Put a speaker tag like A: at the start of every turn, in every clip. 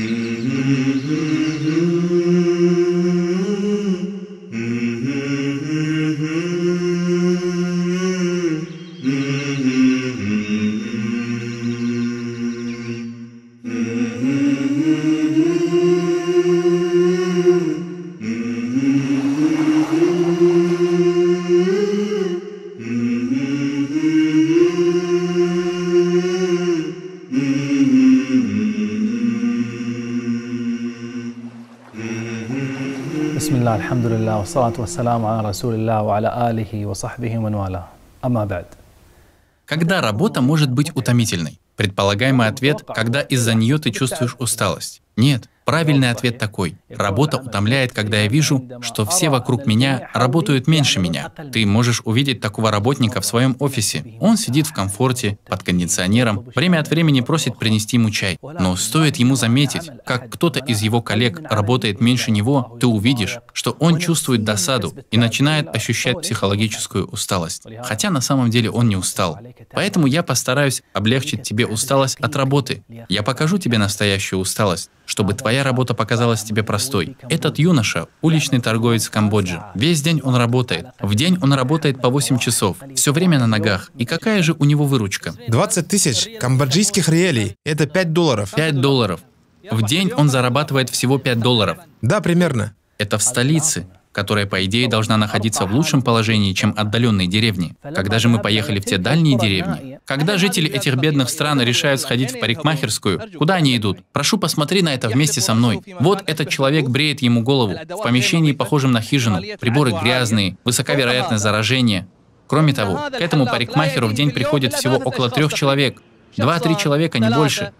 A: Бисмилlah, альхамдулиллах, вассалату вассаламу аля расулиллах, ва аля алихи ва сахбихи ман валя. Амма ба'д.
B: Когда работа может быть утомительной? Предполагаемый ответ, когда из-за нее ты чувствуешь усталость. Нет. Правильный ответ такой. Работа утомляет, когда я вижу, что все вокруг меня работают меньше меня. Ты можешь увидеть такого работника в своем офисе. Он сидит в комфорте, под кондиционером, время от времени просит принести ему чай. Но стоит ему заметить, как кто-то из его коллег работает меньше него, ты увидишь, что он чувствует досаду и начинает ощущать психологическую усталость. Хотя на самом деле он не устал. Поэтому я постараюсь облегчить тебе усталость от работы. Я покажу тебе настоящую усталость, чтобы твоя работа показалась тебе простой. Этот юноша – уличный торговец в Камбодже. Весь день он работает. В день он работает по 8 часов. Все время на ногах. И какая же у него выручка?
C: 20 тысяч камбоджийских реалий. Это $5.
B: $5. В день он зарабатывает всего $5.
C: Да, примерно.
B: Это в столице, которая, по идее, должна находиться в лучшем положении, чем отдаленные деревни. Когда же мы поехали в те дальние деревни? Когда жители этих бедных стран решают сходить в парикмахерскую, куда они идут? Прошу, посмотри на это вместе со мной. Вот этот человек бреет ему голову в помещении, похожем на хижину. Приборы грязные, высока вероятность заражения. Кроме того, к этому парикмахеру в день приходит всего около 3 человек. 2-3 человека, не больше.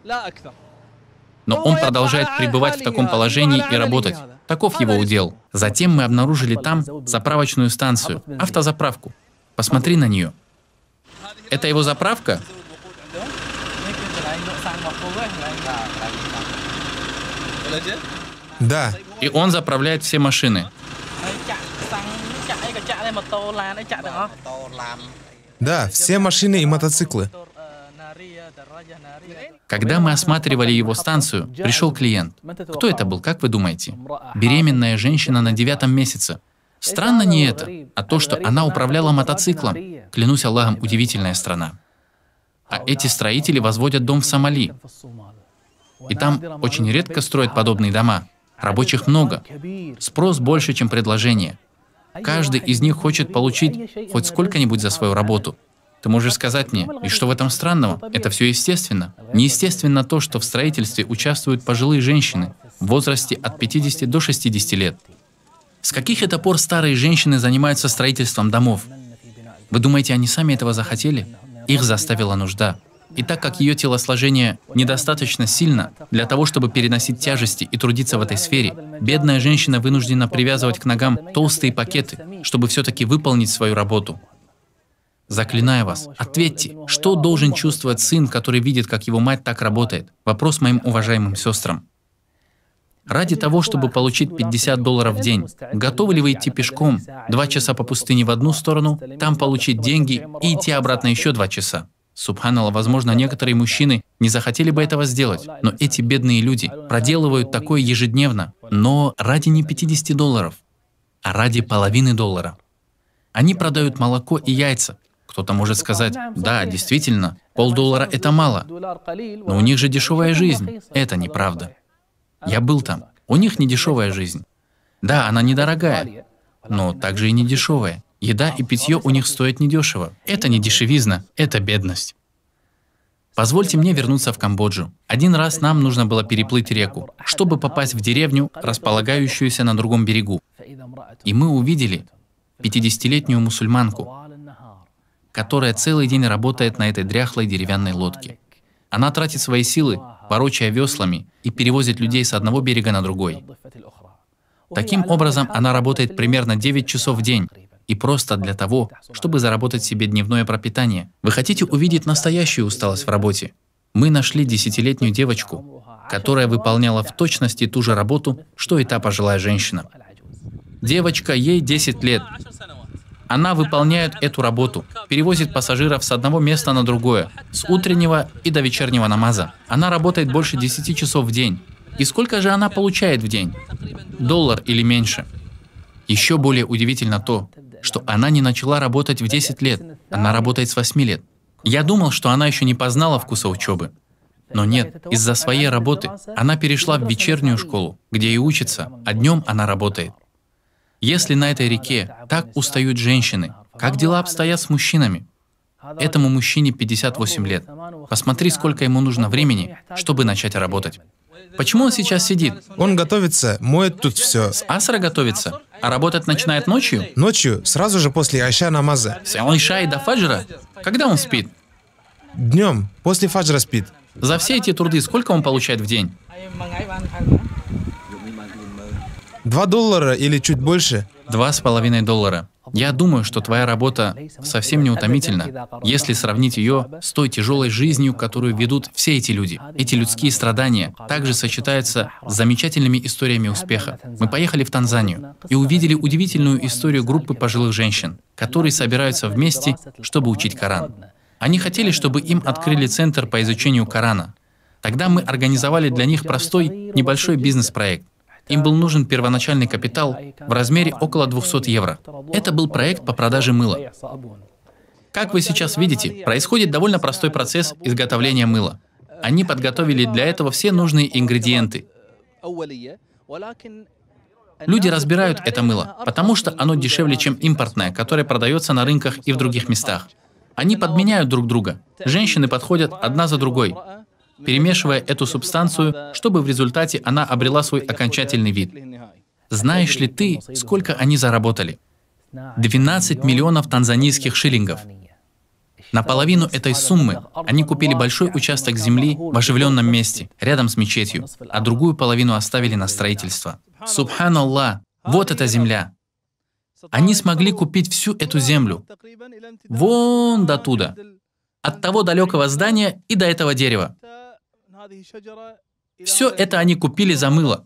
B: Но он продолжает пребывать в таком положении и работать. Таков его удел. Затем мы обнаружили там заправочную станцию, автозаправку. Посмотри на нее. Это его заправка?
C: Да.
B: И он заправляет все машины.
C: Да, все машины и мотоциклы.
B: Когда мы осматривали его станцию, пришел клиент. Кто это был, как вы думаете? Беременная женщина на 9-м месяце. Странно не это, а то, что она управляла мотоциклом. Клянусь Аллахом, удивительная страна. А эти строители возводят дом в Сомали. И там очень редко строят подобные дома. Рабочих много. Спрос больше, чем предложение. Каждый из них хочет получить хоть сколько-нибудь за свою работу. Ты можешь сказать мне, и что в этом странного? Это все естественно. Неестественно то, что в строительстве участвуют пожилые женщины в возрасте от 50 до 60 лет. С каких это пор старые женщины занимаются строительством домов? Вы думаете, они сами этого захотели? Их заставила нужда. И так как ее телосложение недостаточно сильно для того, чтобы переносить тяжести и трудиться в этой сфере, бедная женщина вынуждена привязывать к ногам толстые пакеты, чтобы все-таки выполнить свою работу. Заклинаю вас, ответьте, что должен чувствовать сын, который видит, как его мать так работает? Вопрос моим уважаемым сестрам. Ради того, чтобы получить $50 в день, готовы ли вы идти пешком 2 часа по пустыне в одну сторону, там получить деньги и идти обратно еще 2 часа? Субханаллах, возможно, некоторые мужчины не захотели бы этого сделать, но эти бедные люди проделывают такое ежедневно, но ради не $50, а ради половины доллара. Они продают молоко и яйца. Кто-то может сказать, да, действительно, $0,5 это мало, но у них же дешевая жизнь. Это неправда. Я был там. У них не дешевая жизнь. Да, она недорогая, но также и не дешевая. Еда и питье у них стоят недешево. Это не дешевизна, это бедность. Позвольте мне вернуться в Камбоджу. Один раз нам нужно было переплыть реку, чтобы попасть в деревню, располагающуюся на другом берегу. И мы увидели 50-летнюю мусульманку, которая целый день работает на этой дряхлой деревянной лодке. Она тратит свои силы, ворочая веслами, и перевозит людей с одного берега на другой. Таким образом, она работает примерно 9 часов в день, и просто для того, чтобы заработать себе дневное пропитание. Вы хотите увидеть настоящую усталость в работе? Мы нашли 10-летнюю девочку, которая выполняла в точности ту же работу, что и та пожилая женщина. Девочка, ей 10 лет. Она выполняет эту работу, перевозит пассажиров с одного места на другое, с утреннего и до вечернего намаза. Она работает больше 10 часов в день. И сколько же она получает в день? $1 или меньше. Еще более удивительно то, что она не начала работать в 10 лет, она работает с 8 лет. Я думал, что она еще не познала вкуса учебы. Но нет, из-за своей работы она перешла в вечернюю школу, где и учится, а днем она работает. Если на этой реке так устают женщины, как дела обстоят с мужчинами? Этому мужчине 58 лет. Посмотри, сколько ему нужно времени, чтобы начать работать. Почему он сейчас сидит?
C: Он готовится, моет тут все.
B: С асра готовится, а работать начинает ночью?
C: Ночью, сразу же после айша намаза.
B: С иша и до фаджра? Когда он спит?
C: Днем, после фаджра спит.
B: За все эти труды сколько он получает в день?
C: $2 или чуть больше.
B: $2,5. Я думаю, что твоя работа совсем не утомительна, если сравнить ее с той тяжелой жизнью, которую ведут все эти люди. Эти людские страдания также сочетаются с замечательными историями успеха. Мы поехали в Танзанию и увидели удивительную историю группы пожилых женщин, которые собираются вместе, чтобы учить Коран. Они хотели, чтобы им открыли центр по изучению Корана. Тогда мы организовали для них простой, небольшой бизнес-проект. Им был нужен первоначальный капитал в размере около 200 евро. Это был проект по продаже мыла. Как вы сейчас видите, происходит довольно простой процесс изготовления мыла. Они подготовили для этого все нужные ингредиенты. Люди разбирают это мыло, потому что оно дешевле, чем импортное, которое продается на рынках и в других местах. Они подменяют друг друга. Женщины подходят одна за другой, перемешивая эту субстанцию, чтобы в результате она обрела свой окончательный вид. Знаешь ли ты, сколько они заработали? 12 миллионов танзанийских шиллингов. Наполовину этой суммы они купили большой участок земли в оживленном месте, рядом с мечетью, а другую половину оставили на строительство. Субханаллах, вот эта земля. Они смогли купить всю эту землю, вон до туда, от того далекого здания и до этого дерева. Все это они купили за мыло.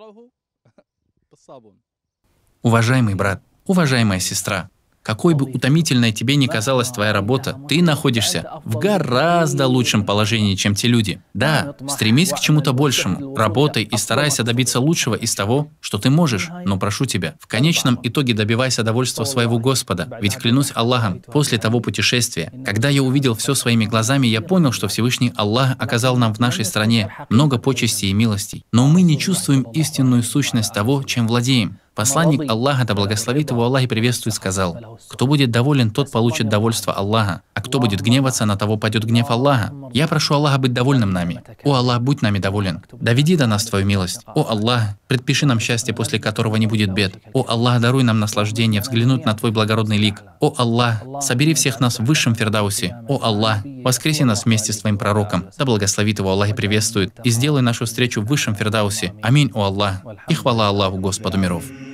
B: Уважаемый брат, уважаемая сестра, какой бы утомительной тебе ни казалась твоя работа, ты находишься в гораздо лучшем положении, чем те люди. Да, стремись к чему-то большему, работай и старайся добиться лучшего из того, что ты можешь, но прошу тебя, в конечном итоге добивайся довольства своего Господа, ведь клянусь Аллахом, после того путешествия, когда я увидел все своими глазами, я понял, что Всевышний Аллах оказал нам в нашей стране много почестей и милостей, но мы не чувствуем истинную сущность того, чем владеем. Посланник Аллаха, да благословит его Аллах и приветствует, сказал: «Кто будет доволен, тот получит довольство Аллаха, а кто будет гневаться, на того падет гнев Аллаха». Я прошу Аллаха быть довольным нами. О Аллах, будь нами доволен. Доведи до нас Твою милость. О Аллах, предпиши нам счастье, после которого не будет бед. О Аллах, даруй нам наслаждение взглянуть на Твой благородный лик. О Аллах, собери всех нас в высшем фирдаусе. О Аллах, воскреси нас вместе с Твоим пророком. Да благословит его Аллах и приветствует. И сделай нашу встречу в высшем фирдаусе. Аминь, о Аллах. И хвала Аллаху, Господу миров.